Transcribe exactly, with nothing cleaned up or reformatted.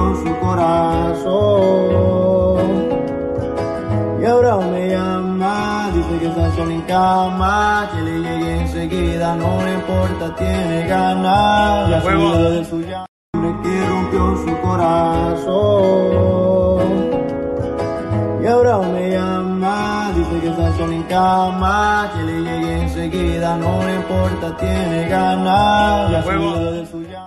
rompió su corazón. Y ahora me llama, dice que está sola en cama, que le llegue enseguida, no le importa, tiene ganas. Ya se olvidó de su llama, que rompió su corazón. Y ahora me llama, dice que está sola en cama, que le llegue enseguida, no le importa, tiene ganas. Ya se olvidó de su llama.